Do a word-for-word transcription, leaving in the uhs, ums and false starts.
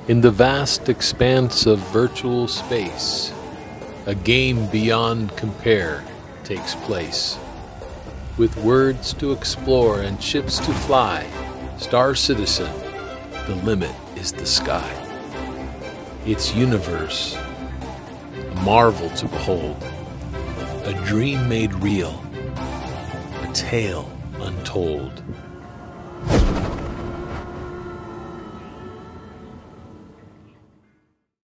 In the vast expanse of virtual space, a game beyond compare takes place. With words to explore and ships to fly, Star Citizen, the limit is the sky. Its universe, a marvel to behold, a dream made real, a tale untold.